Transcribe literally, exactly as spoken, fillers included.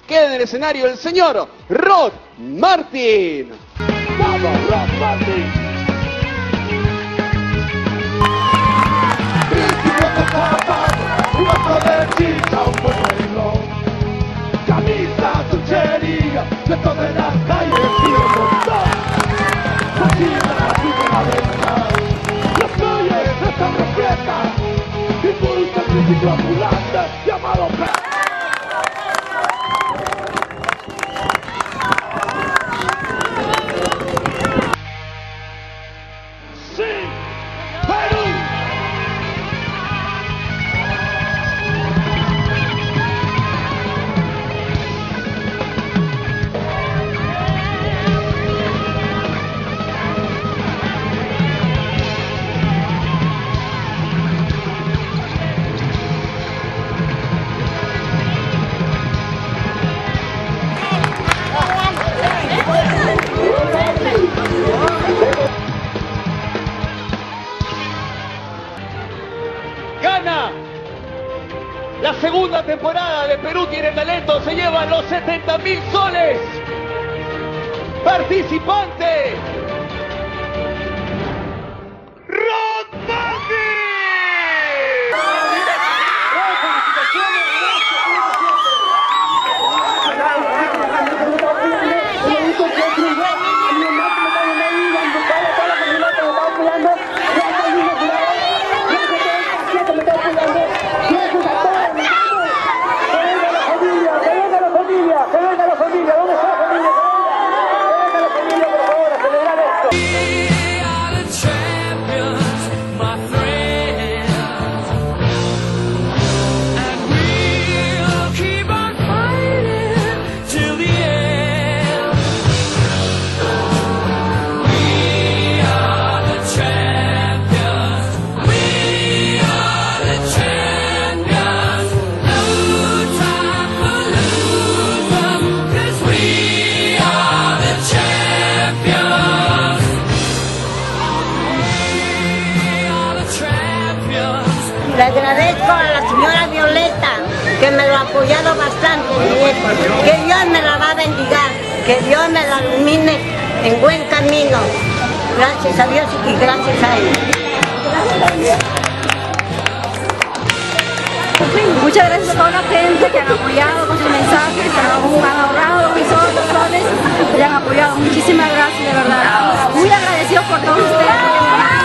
queda en el escenario el señor Rod Martin. ¡Vamos, Rod Martin! Camisa, chuchería, dentro de las calles y el montón. Cocina, la venta, las calles están repletas. Impulsa el crítico ambulante llamado P. Gana la segunda temporada de Perú Tiene Talento, se lleva los setenta mil soles. Participante Rod Martin. Le agradezco a la señora Violeta que me lo ha apoyado bastante. Que Dios me la va a bendigar, que Dios me la ilumine en buen camino. Gracias a Dios y gracias a él. Muchas gracias a toda la gente que han apoyado con sus mensajes, que han ahorrado mis soles, que han apoyado. Muchísimas gracias, de verdad. Muy agradecido por todos ustedes.